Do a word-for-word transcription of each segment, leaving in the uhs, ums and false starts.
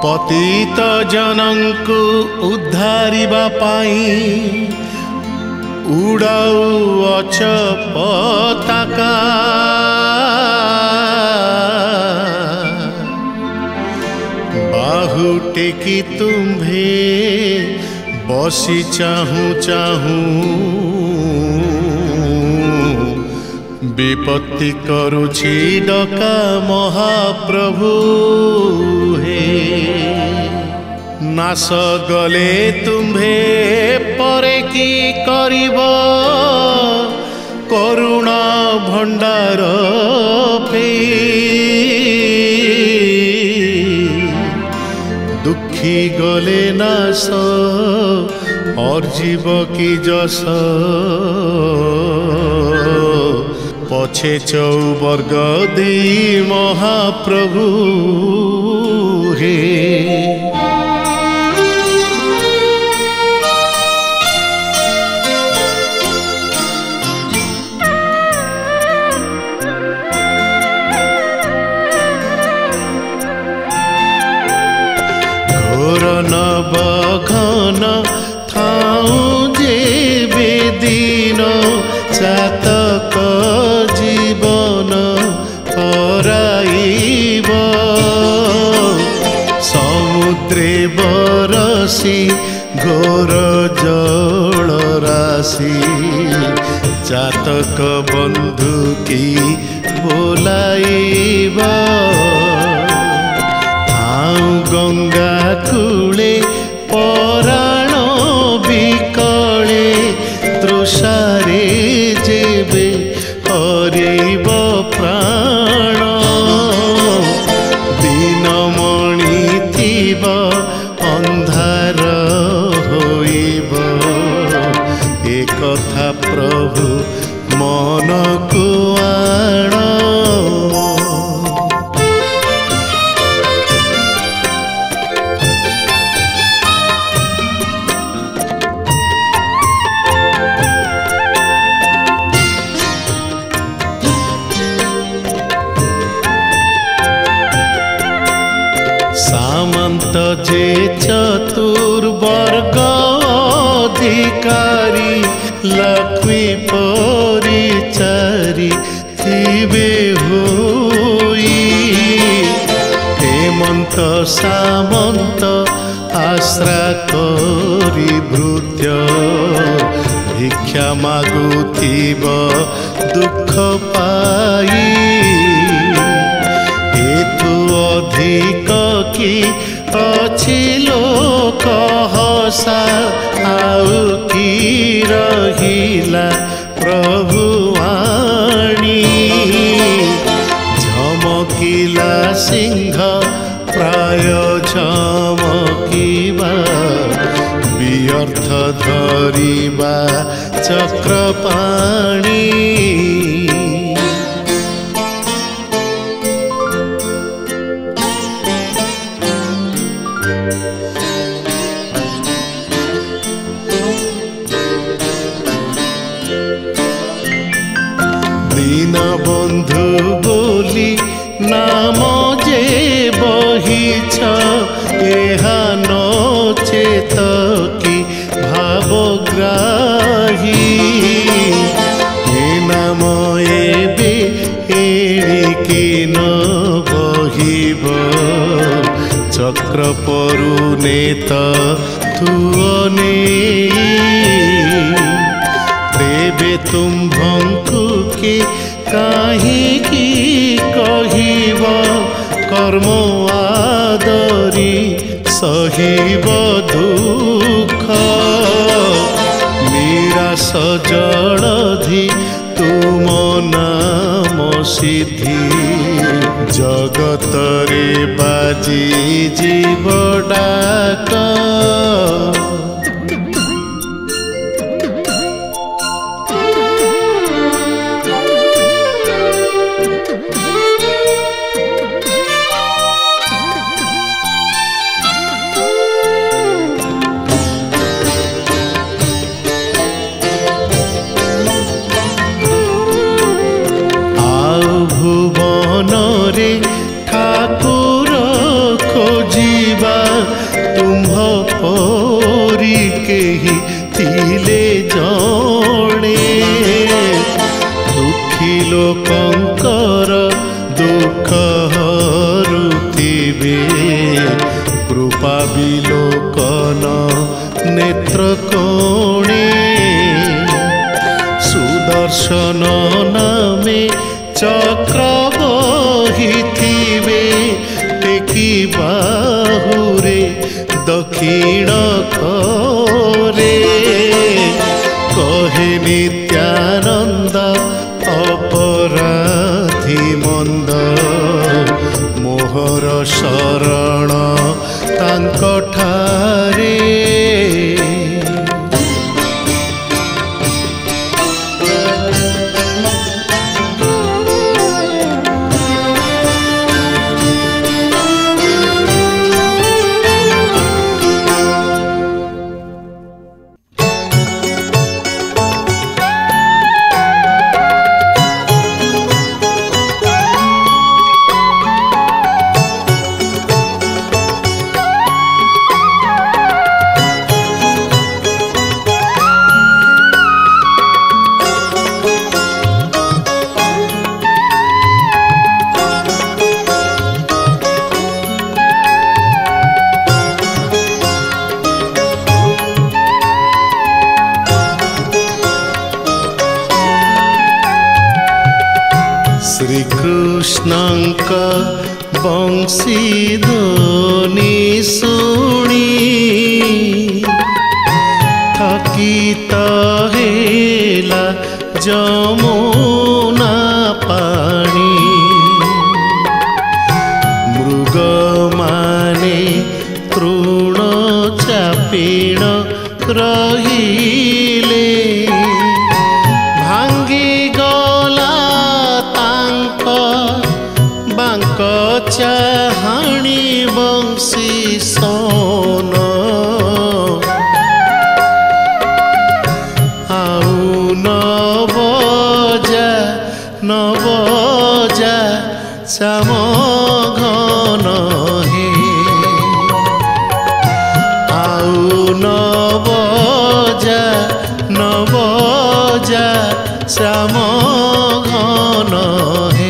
पतित जनंकु उद्धारिबा पाई उड़ाउअछ पताका बाहु टेकी तुम्भे बसी चाहूं चाहूं विपत्ति करुछि डका महाप्रभु हे नास गले तुम्भे परे की करिब करुणा भंडार पे दुखी गले नास और जीव की जस पछे चौवर्ग दी महाप्रभु हे घोर नबघन थाऊ जे बेदीन चातक जीवन हराइब समुद्रे बरसी घोर जल राशि चातक बंधु की बोलाइब आउ गंगा कूले पराण बिकले तृषारे जेबे हरिब प्राण दिनमणि थिब अंधार होइब ए कथा प्रभु मन को आण सामंत जे चतुर्वर्ग अधिकारी लक्ष्मी परिचारी थिबे होई हेमंत सामंत आश्रा करी भृत्य भिक्षा मागुथिब दुख पाई हेतु अधिक की अछि लोक हसा आउ की रहिला प्रभु वाणी झमकिला सिंह प्राय झमकिबा व्यर्थ धरिबा चक्रपाणी दीनबंधु बोली नाम जे बहिछ एहा नचेत कि भावग्राही ए नाम एबे एणिके न बहिब चक्र परुनेत थुअने देवे तुम्भंकु के काहे की कहिब कर्म आदरी सहिब दुख निराश जलधि तुम नाम सिद्धि जगत रे बाजी जीव डाक भुवन रे ठाकुर खोजिबा ସୁଦର୍ଶନ ନାମେ ଚକ୍ର ବହିଥିବେ ଟେକି ବାହୁରେ ଦକ୍ଷିଣ କରେ କହେ ନିତ୍ୟାନନ୍ଦ ଅପରାଧୀ ମନ୍ଦ ମୋହର ଶରଣ ତାଙ୍କ ଠାରେ ଶ୍ରୀକୃଷ୍ଣଙ୍କ ବଂଶୀ ଧ୍ୱନି ଶୁଣି ଥକିତ ହେଲା ଯମୁନା ପାଣି ମୃଗମାନେ ତୃଣ ଚାପିଣ ରହିଲେ ଚାହାଣି ବଂଶୀ ସୋନ ଆଉ ନବଜା ନବଜା ଶ୍ୟାମ ଘନ ହେ ଆଉ ନବଜା ନବଜା ଶ୍ୟାମ ଘନ ହେ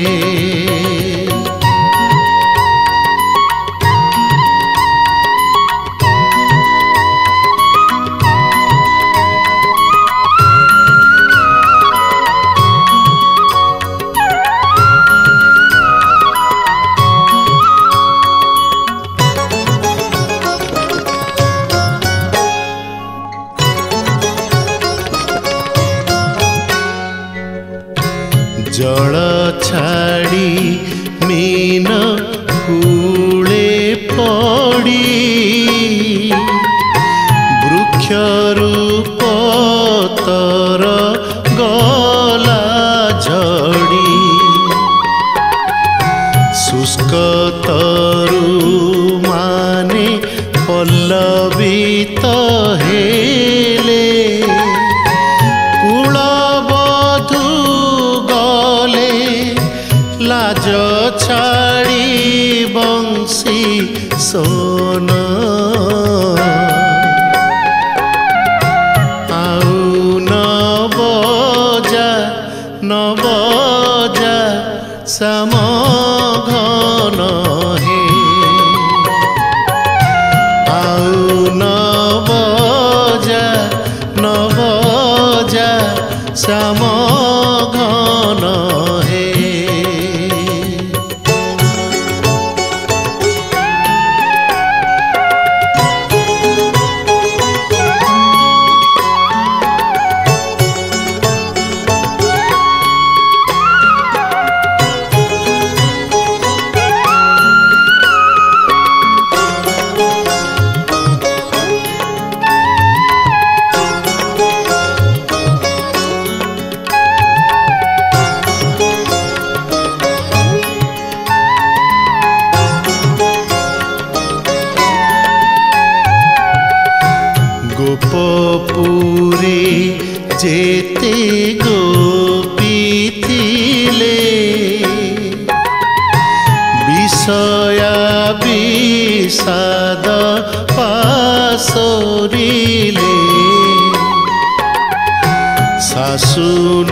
ଜଳ ଛାଡ଼ି ମୀନ କୂଳେ ପଡ଼ି ବୃକ୍ଷରୁ ପତର ଗଲା ଝଡ଼ି ଶୁଷ୍କ ତରୁ ମାନେ ପଲ୍ଲବିତ ହେଲେ ଲାଜ ଛାଡ଼ି ବଂଶୀ ସୋନ ଆଉ ନବଜା ନବଜା ଶ୍ୟାମ ଘନ ହେ ଆଉ ନବଜା ନବଜା ଶ୍ୟାମ ଘନ ହେ ଗୋପପୁରେ ଯେତେ ଗୋପୀ ଥିଲେ ବିଷୟା ବିଷାଦ ପାଶୋରିଲେ ଶାଶୁ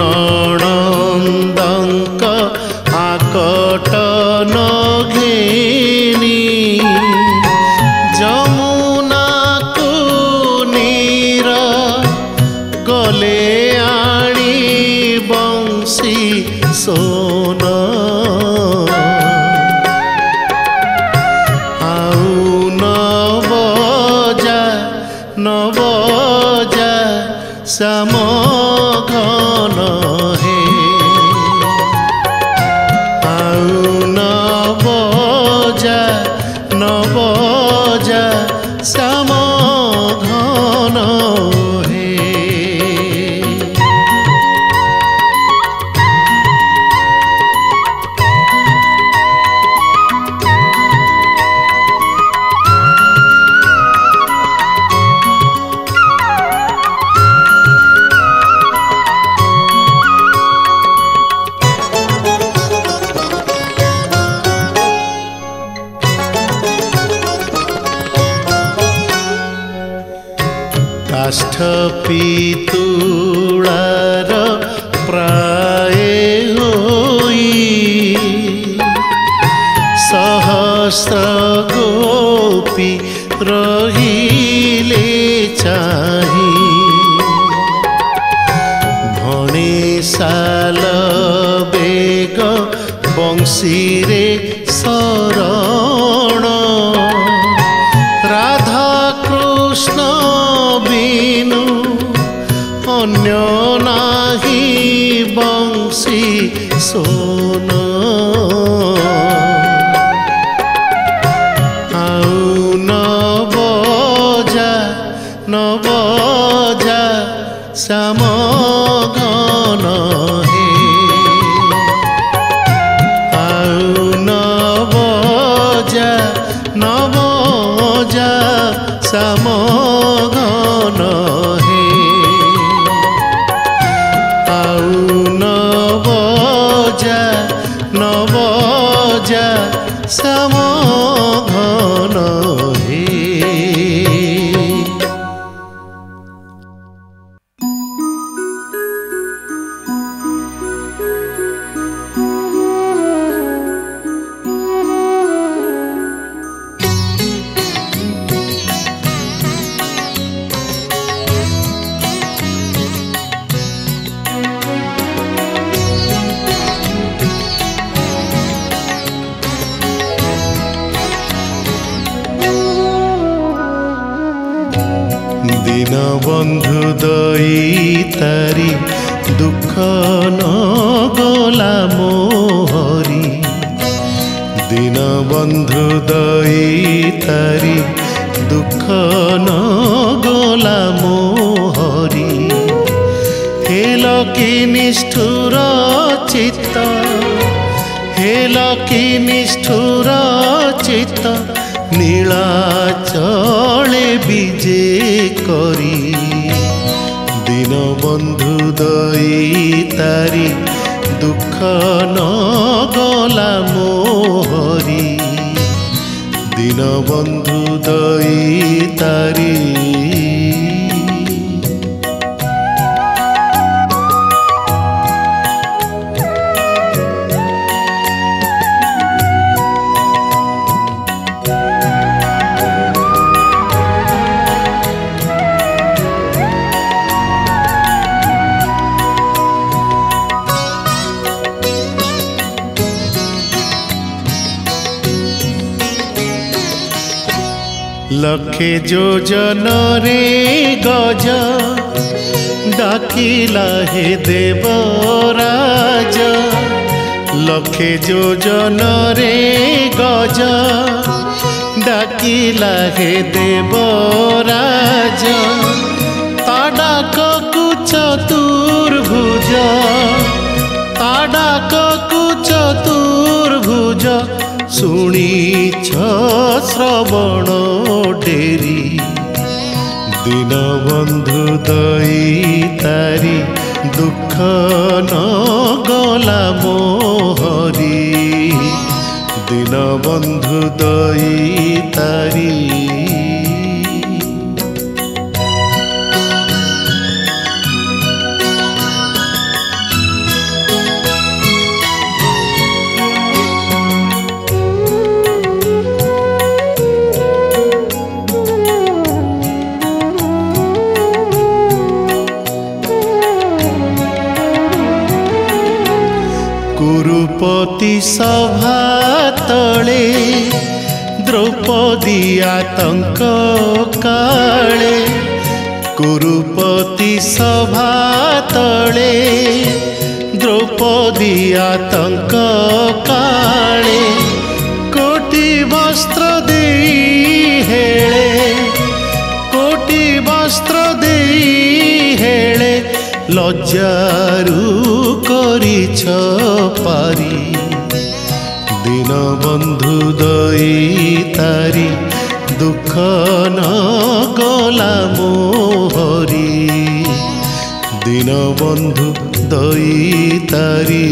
ନଣନ୍ଦଙ୍କ ଆକଟ ନଘେନି ଯମୁନାକୁ ନୀର ଗଲେ ଆଣି श्याम घन हे आउ न बजा न बजा श्याम घन हे। काष्ठ पितुलार प्राय होई सहस्र गोपी रहिले चाही भणे साल बेग बंशी रे शरण राधा कृष्ण बिनु अन्य नाही बंशी सोन आउ न बजा न बजा श्याम घन हे आउ न बजा न बजा श्याम घन हे आउ न बजा न बजा श्याम घन हे। दीनबंधु दयितारी दुख न गला मोहरी दीनबंधु दयितारी दुख न गला मोहरी हेल कि निष्ठुर चित्त हेल कि निष्ठुर चित्त नीलाचले विजे करी दीनबंधु दयितारी दुख न गला मोहरी दीनबंधु दयितारी लखे जोजन रे गज डाकिला हे देवराज लखे जोजन रे गज डाकिला हे देवराज ताडाक चतुर्भुज ताडाक चतुर्भुज शुणीछ श्रवण डेरी दीनबंधु दयितारी दुख न गला मोहरी दीनबंधु दयितारी कुरुपति सभा तले द्रौपदी आतंक काले कुरुपति सभा तले द्रौपदी आतंक काले कोटि वस्त्र दे हेले कोटि वस्त्र दे हेले लज्जारू करिछ पारी दीनबंधु दयितारी दुख न गला मोहरी दीनबंधु दयितारी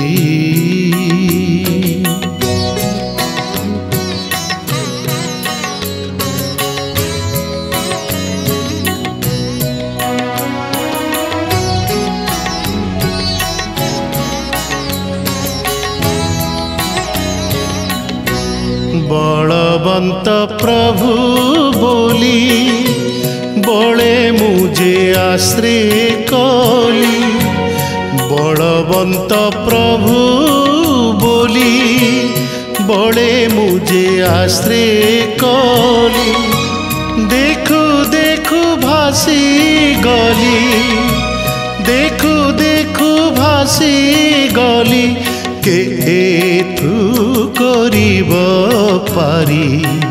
बलवंत प्रभु बोली बड़े मुझे आश्रय कली बलवंत प्रभु बोली बड़े मुझे आश्रय कली देखु देखु भासी गली देखु देखु भासी गली के एथु करिब पारी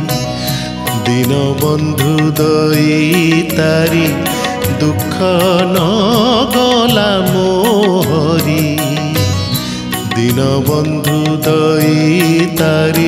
दीनबंधु दयितारी दुख न गला मोहरी दीनबंधु दयितारी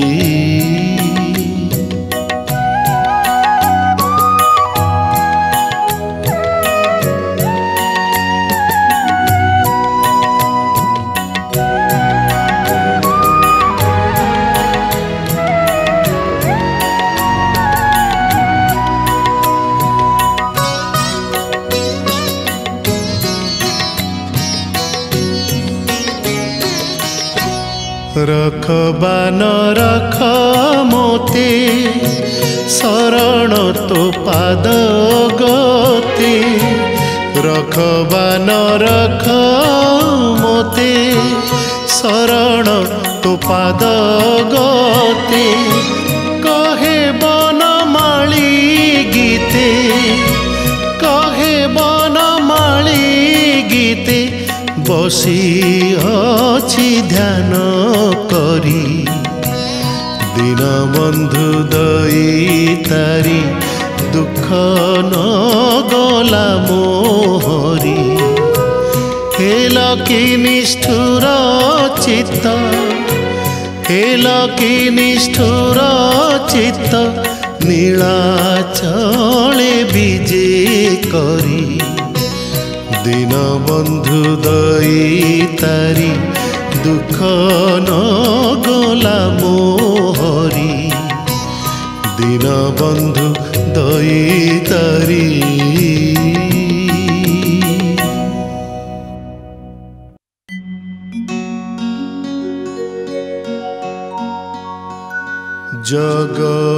रखबा न रख मोते शरण तो पाद गते रखबा न रख मोते शरण तो पाद गते कहे बनमाली गीते कहे बनमाली गीते बसी अछि ध्यान करी दीनबंधु दयितारी दुख न गला मोहरी हेल कि निष्ठुर चित्त हेल कि निष्ठुर चित्त नीलाचले विजे करी दीनबंधु दयितारी दुख न गला मोहरी दीनबंधु दयितारी जग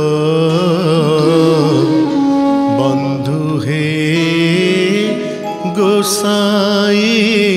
बंधु हे गोसाई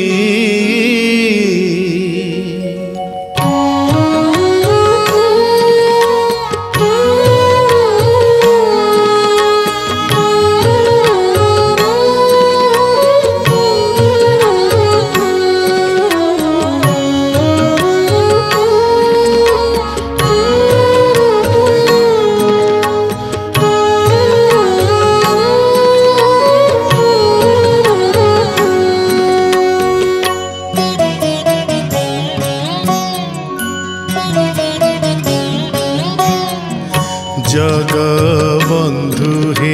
जग बंधु हे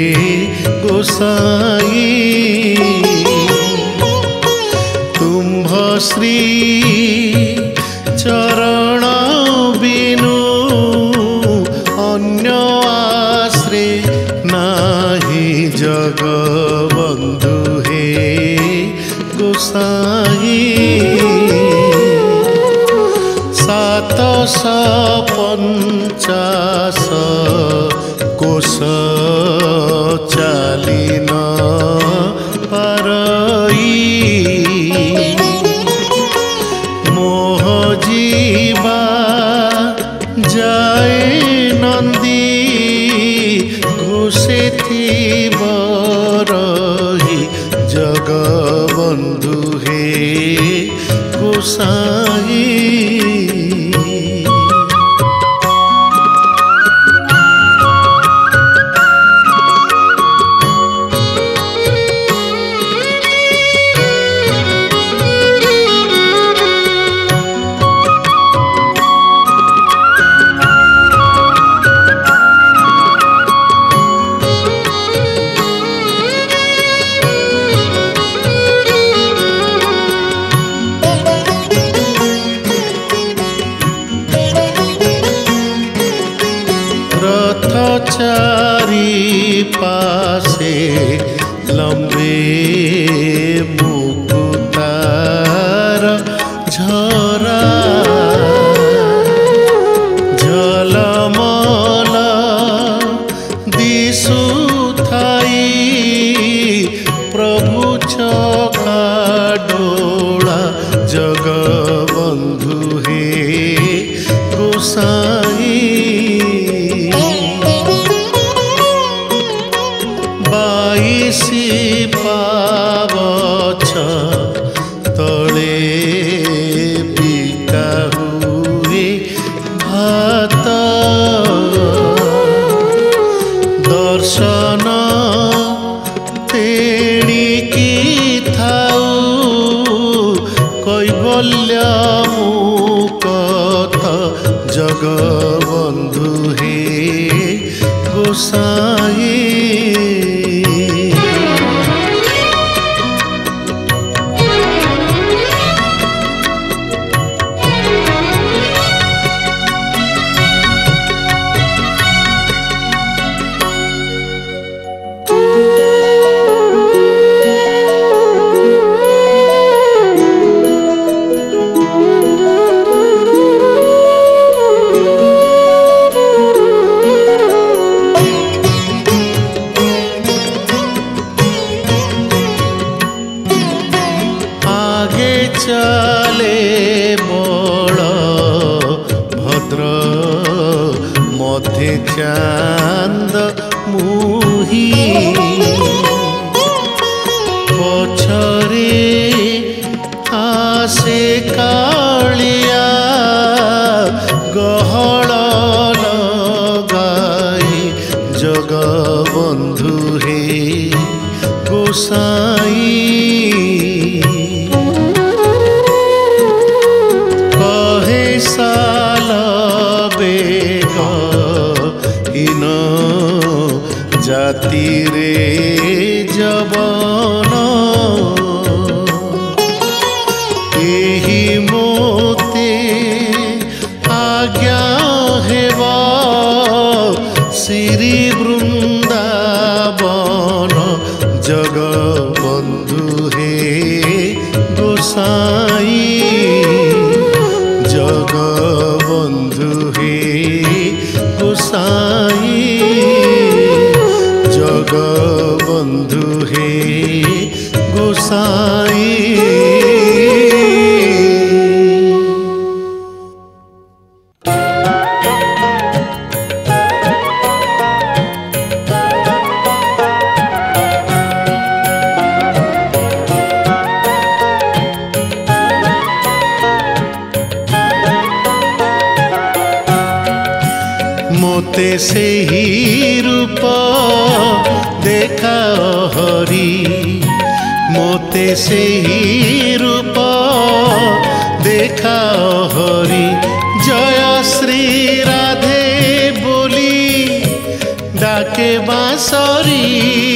गोसाई तुम्भ श्री चरण बिनु अन्य आश्रय नाही जग बंधु हे गोसाई सात पचास कोश चालीन पारई मोह जीवा जाए नंदी घुसे थी चारि पासे लंबे मुकुतार झरा झलमल दिसुथाई प्रभु चका डोला जगबंधु हे गोसाई बाईसी पावछ तले बिका हुए भात दर्शन तेणिकी थाऊ कैवल्य मुकत जगबंधु हे गोसाई चले बड़ भद्र मध्य चांद मुही पछरे आसे कालिया गहल लगाई जगबंधु हे गोसाई साल बेग इन जाति रे जवन एही मोते आज्ञा हेवा श्री वृंदावन जगबंधु हे गोसाई जगबंधु हे गोसाई जगबंधु हे गोसाई मोते से ही रूप देखा हरि मोते से ही रूप देखा हरि जय श्री राधे बोली डाके बांसुरी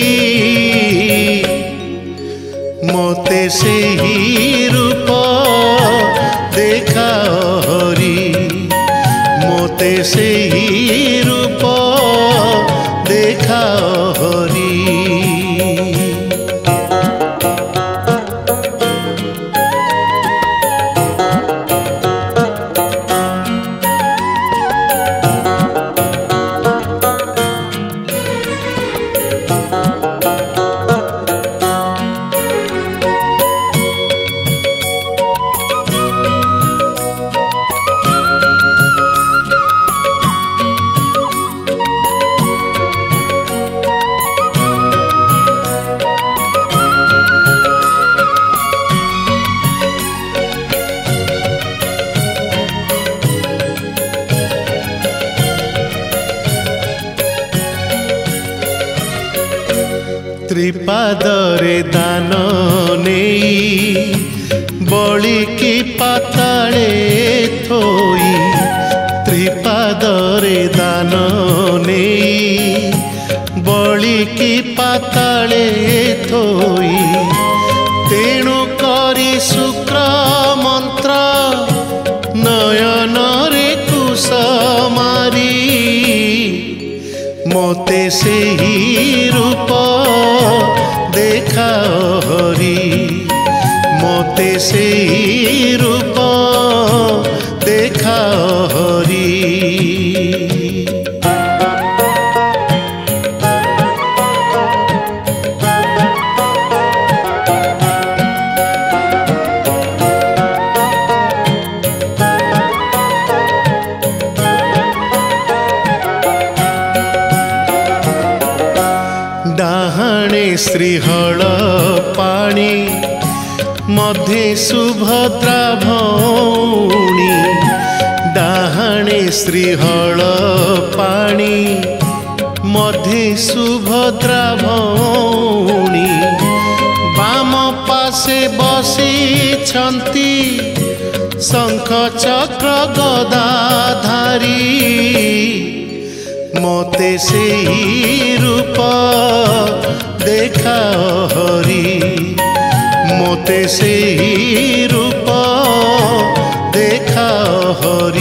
मोते से ही रूप देखा हरि मोते से ही रूप देखा हरि त्रिपादरे दान नेई बळी की पाताळे थोई त्रिपादरे दान नेई बळी की पाताळे थोई तेणु करी शुक्र मंत्र नयन रे कुश मारी मो सेही रूप देखाओ हरि मोते सेही रूप देखाओ हरि डाहाणे श्रीहल पाणी मध्य सुभद्रा भौणी डाहाणे श्रीहल पाणी मध्य सुभद्रा भौणी बाम पासे बसिछंती शंख चक्र गदाधारी मोते सेही रूप देखाओ हरि मोते सेही रूप देखाओ हरि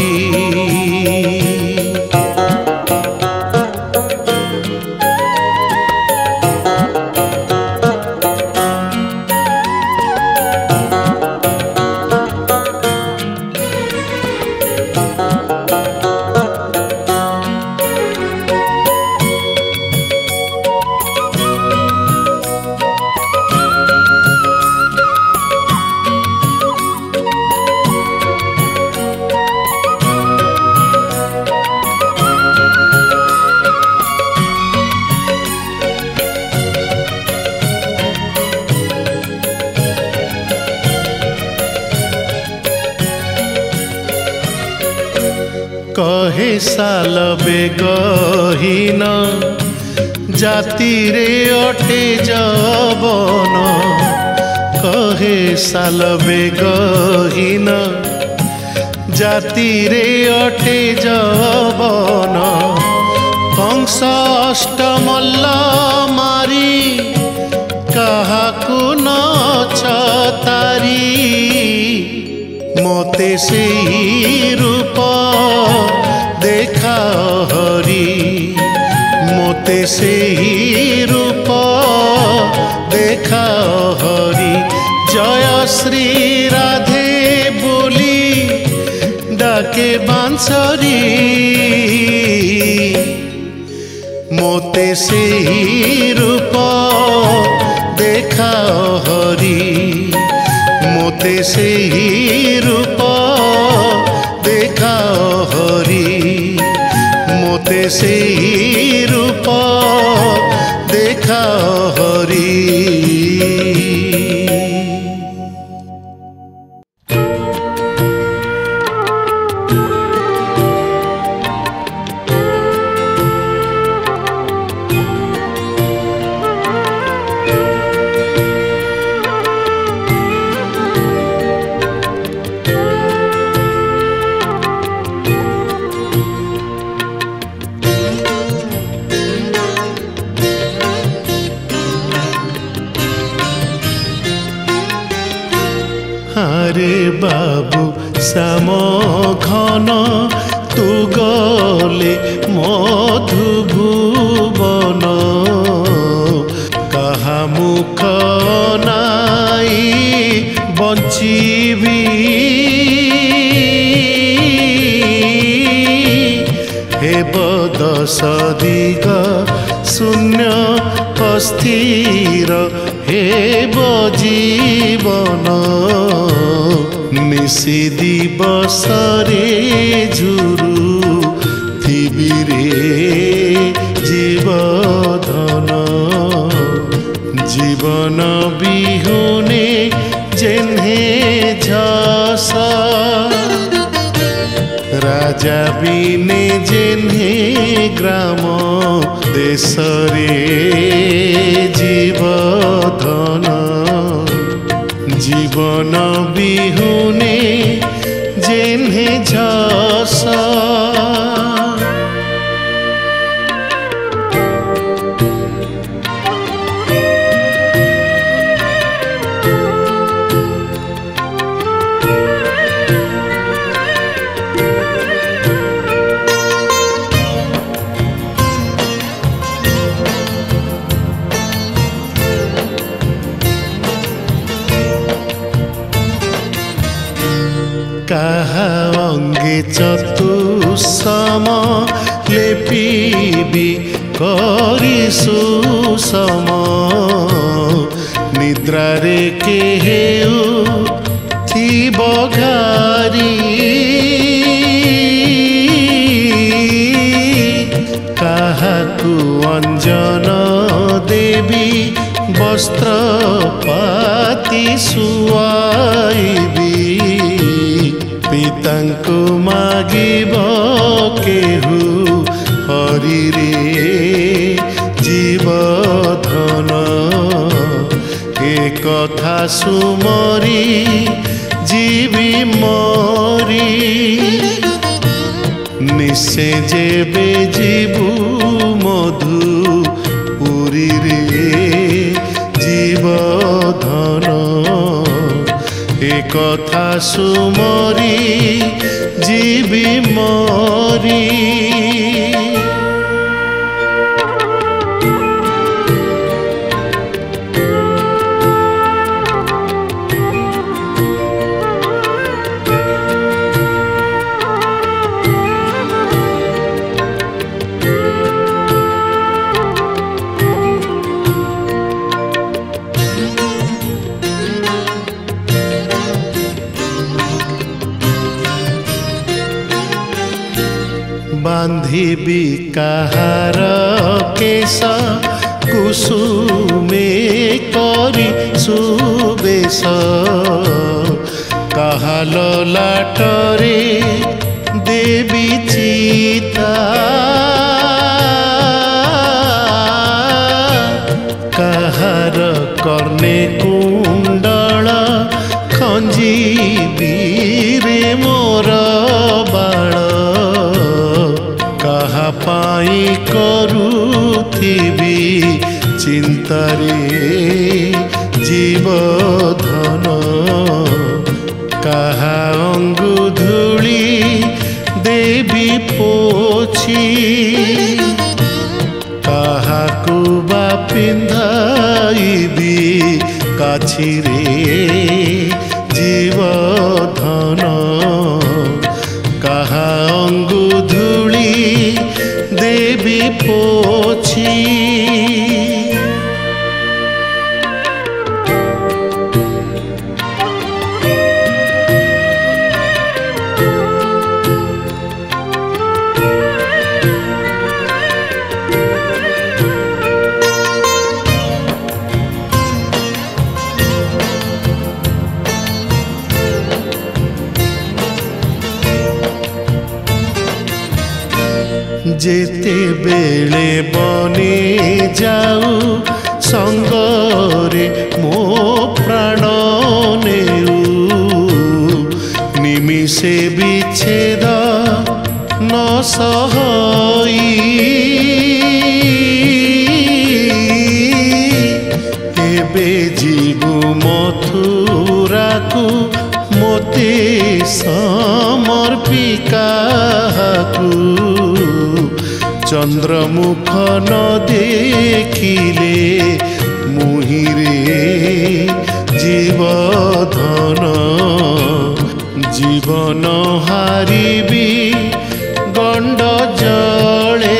कहे साल बेगहीन जाति रे अटे जवन कहे साल बेगहीन जाति रे अटे जवन कंस अष्टमल्ल मारी काहाकु न छतारी मोते सेही रूप देखाओ हरि मोते सेही रूप देखाओ हरि जय श्री राधे बोली डाके बांसुरी मोते सेही रूप देखाओ हरि मोते सेही रूप देखाओ हरि मोते सेही रूप देखाओ हरि अरे बाबू श्याम घन तू गले मधुभुवन कहा मुख नाई बंचीबी हेब दश दिग शून्य अस्थिर हेब जीवन निशी दिवस रे झुरु थिबी रे जीवधन जीवन बिहुने जेन्हे झस राजा बिने जेन्हे ग्राम देश रे जीवधन जीवन बिहुने जेन्हे झस କୁସୁମ ଲେପିବି କରି ସୁଷମ ନିଦ୍ରାରେ କେହେଉ ଥିବ ଘାରି କାହାକୁ ଅଞ୍ଜନ ଦେବି ବସ୍ତ୍ର ପାତି ଶୁଆଇବି ପିତାଙ୍କୁ ମାଗିବ କେହୁ ହରିରେ ଜୀବଧନ ଏ କଥା ସୁମରି जीवी मोरी निश्चे जेबे जीवु मधु पुरी रे जीवधन ए कथा सुमरी जीवी मोरी बांधिबी कहार केश कुसुमे करी सुबेश कहा ललाटरे देवी चिता कहार कर्णे कुंडल खंजीबी रे मोर बाळ कहा पाई करुथिबी चिंतारे जीवधन कहा अंगुधूली देवी पोछि कहा कुबा पिंधाइबी काछिरे जीवधन कहा अंगुधूली देवी पोछि जेते बेले बने जाऊ संगरे मो प्राण नेऊ निमिषे विच्छेद न सहई एबे जीवु मथुरा को मोते समर्पिका चंद्रमुख न देखिले मुहिरे जीवधन जीवन हारिबी गंड जले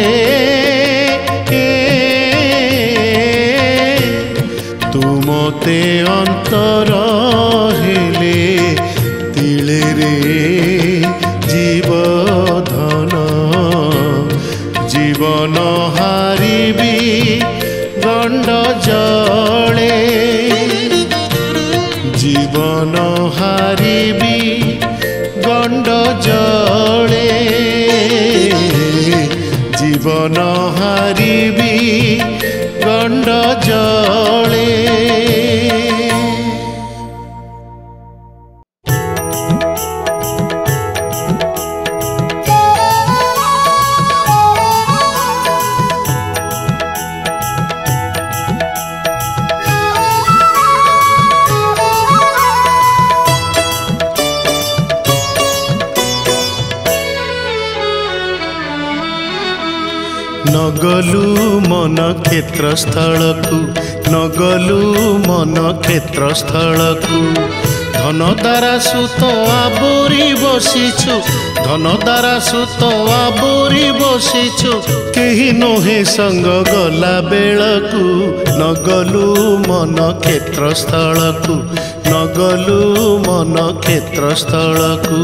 तुमते अंतर हेले तिले रे जीवधन जीवन हारिबी गंड जले जीवन हारिबी गंड जले जीवन हारिबी गंड जले नगलु मन क्षेत्रस्थल को नगलु मन क्षेत्रस्थल को धन द्वारा सुत आबोरी बसिछु धन द्वारा सुत आबोरी बसिछु केही नोहे संग गला बेलकु नगलु मन क्षेत्र स्थलकु नगलु मन क्षेत्र स्थलकु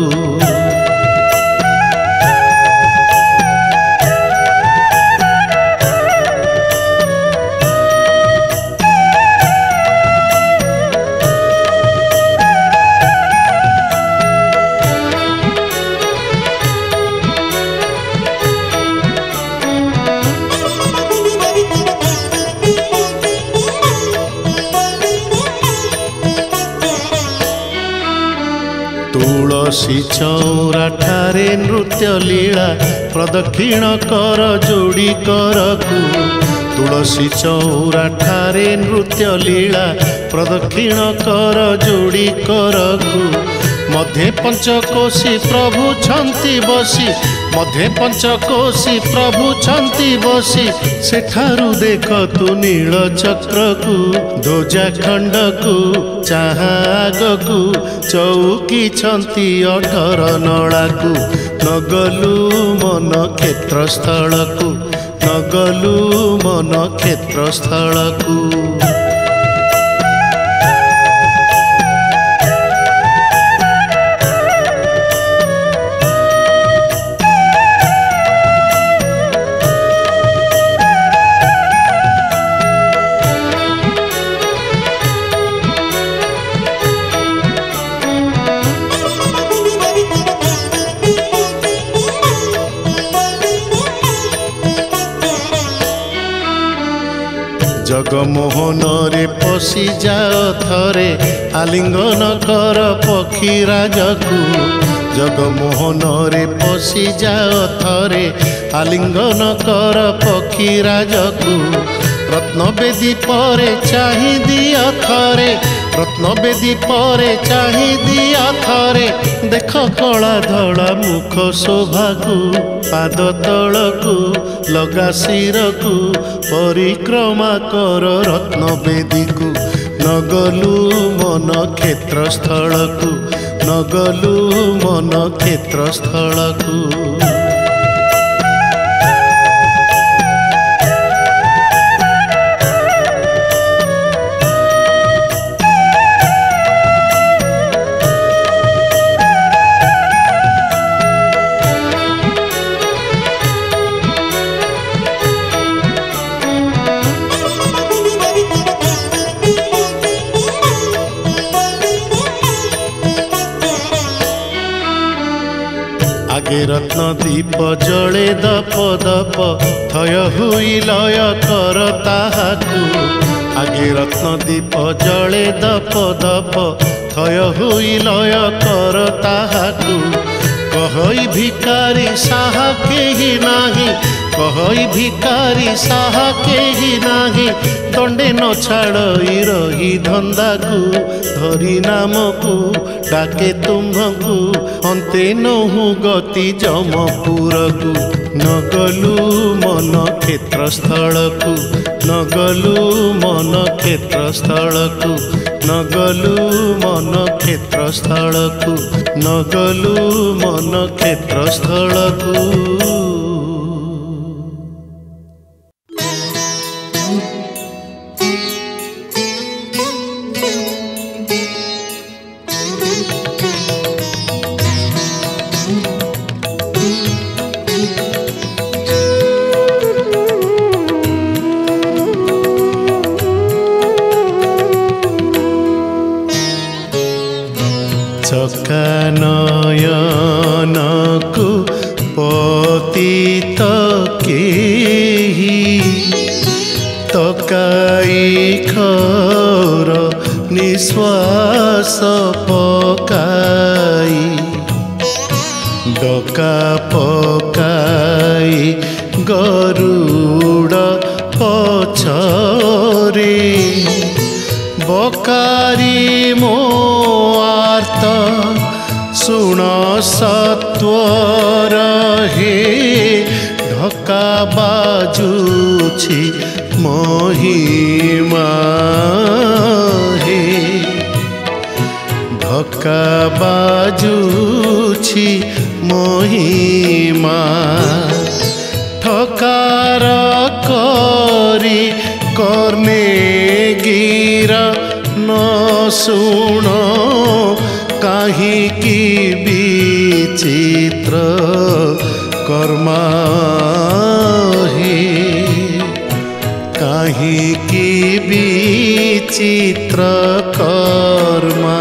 तुलसी चौरा ठारे नृत्य लीला प्रदक्षिण कर जोड़ी करकु तुलसी चौरा ठारे नृत्य लीला प्रदक्षिण कर जोड़ी करकु मध्य पंचकोशी प्रभु छंती बसी मध्य पंचकोशी प्रभु छंती बसी सेठारु देख तु नील चक्र को ध्वजा खंड को चाहागकु चौकी छंती अठर नला को नगलु मन क्षेत्र स्थल को नगलु मन क्षेत्र स्थल को जगमोहन रे पशि जाओ थरे आलिंगन कर पक्षीराज को जगमोहन रे पशि जाओ थरे आलिंगन कर पक्षीराज को रत्नवेदी परे चाहि दिया थरे रत्नवेदी परे चाहि दिया थरे देख कला धड़ा मुख शोभा को पाद तल को लगा शिर को परिक्रमा कर रत्नवेदी को नगलु मन क्षेत्र स्थल को नगलु मन क्षेत्र स्थल को आगे रत्न दीप जले दप दप थय हुई लय कर ताहाकु आगे रत्न दीप जले दप दप थय हुई लय कर ताहाकु कहई भिकारी साहा केही नाही कहई भिकारी साहा केही नाही दंडे न छाड़ई रही धंदा को धरी नाम को डाके तुम्हकु अंते नहु गति जमपुर को नगलु मन क्षेत्र स्थल को नगलु मन क्षेत्र स्थल को नगलु मन क्षेत्र स्थल को नगलु मन क्षेत्र स्थल को नयनकु पतित केही तकाई खर निश्वास पकाई डका पकाई गरुड़ पछरे बकारी मो आर्त सुण सत्वर हे ढका बाजुछि महिमा हे ढका बाजुछि महिमा ठकार करी कर्णे गिरा न शुण काहींकि विचित्र कर्मा हे काहींकि विचित्र कर्मा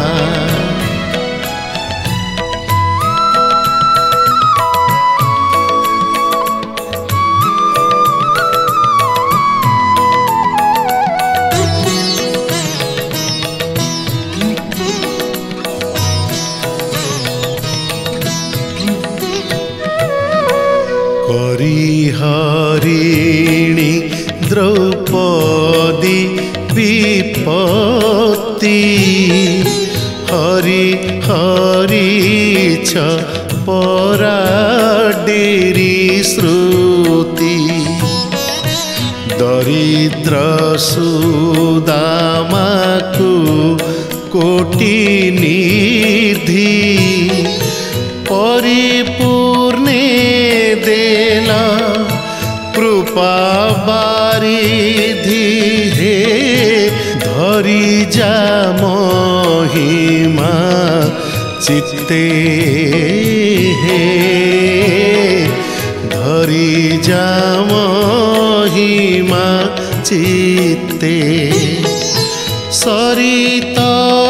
हरिणी द्रौपदी विपत्ति हरि हरि छ पराडेरी श्रुति दरिद्र सुदामाकु कोटि निधि परिपूर्णे देला कृपा बारिधि हे धरी जा महिमा चित्ते हे धरी जा महिमा चित्ते सरित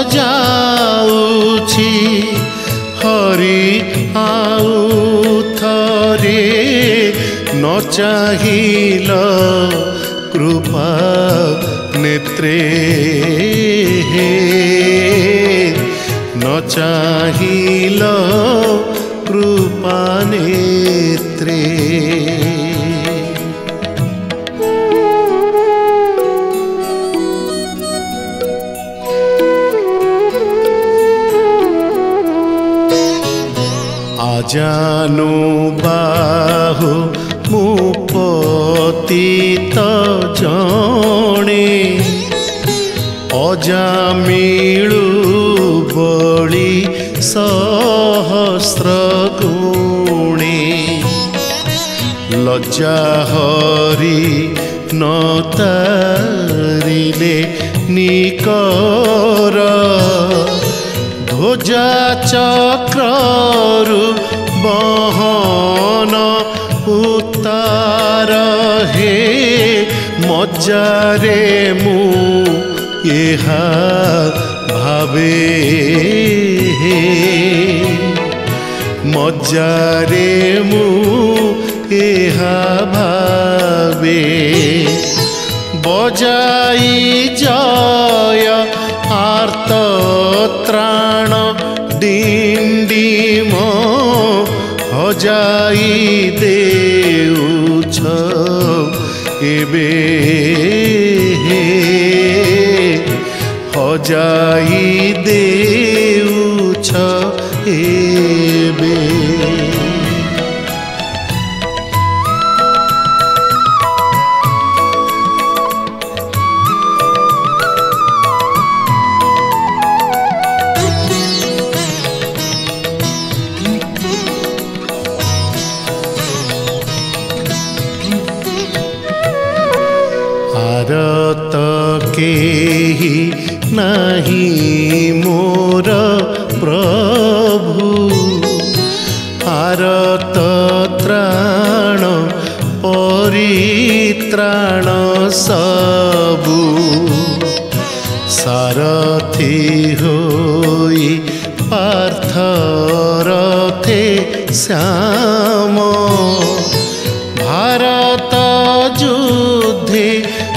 जाउछि हरि आउ थरे न चाहिल कृपा नेत्रे हे न चाहिल कृपा नेत्रे आजानु बाहु मु पतित जणे अजामिलु बळी सहस्र गुणे लज्जा हरि न तारिले निकर ध्वजा चक्ररु बहन उतार हे मज्जारे मु एहा भावे हे मज्जारे मु एहा भावे बजाई जय आर्त त्राण डिंडिम हजाई देउछ एबे हे हजाई देउछ एबे भारत केहि नहीं मोर प्रभु भारत त्राण परित्राण सबु सारथी होई पार्थ रथे श्याम भारत युद्धे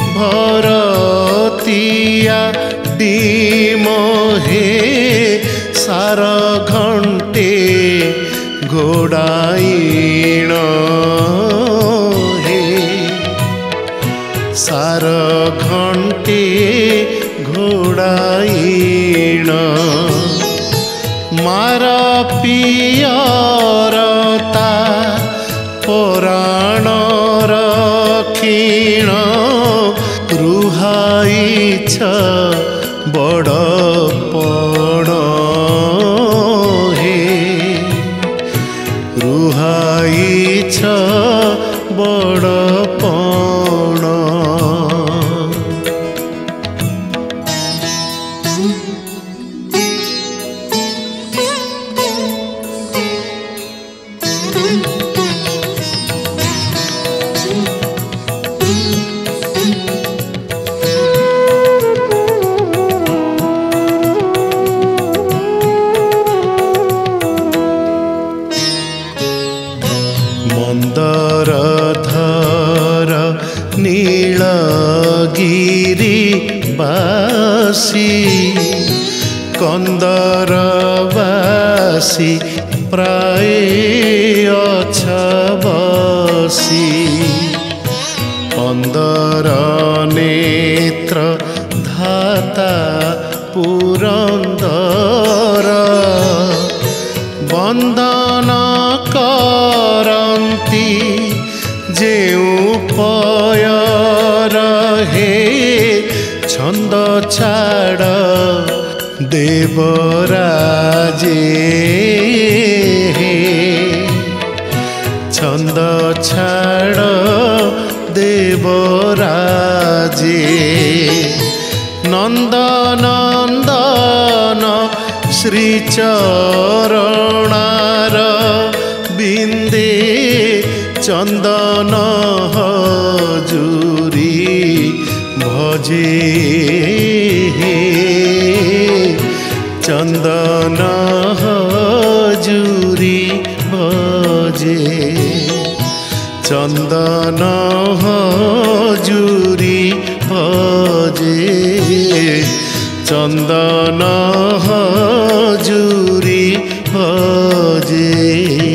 भरतिया डीम हे सार घंटे घोड़ाईण हे सार घंटे घोड़ाईण मार पियरता पुराण रखीण रुहाईछ बड़ पड़ କରିଛ ବଡ଼ ପଣ। ମନ୍ଦର ଧର ନୀଳଗିରି ବାସୀ କନ୍ଦର ବାସୀ ପ୍ରାୟ ଅଛ ବସି। ପନ୍ଦର ନେତ୍ର ଧାତା ପୁରନ୍ଦର ବନ୍ଦନ କରନ୍ତି ଯେଉଁ ପୟର ହେ ଛନ୍ଦ ଛାଡ଼ ଦେବରାଜେ ଛନ୍ଦ ଛାଡ଼ ଦେବରାଜେ। ନନ୍ଦନନ୍ଦନ ଶ୍ରୀଚରଣାର ବିନ୍ଦେ ଚନ୍ଦନ ହଜୁରୀ ଭଜେ ଚନ୍ଦନ ହଜୁରୀ ଭଜେ ଚନ୍ଦନ ହଜୁରୀ ଭଜେ ଚନ୍ଦନ ହଜୁରୀ ଭଜେ।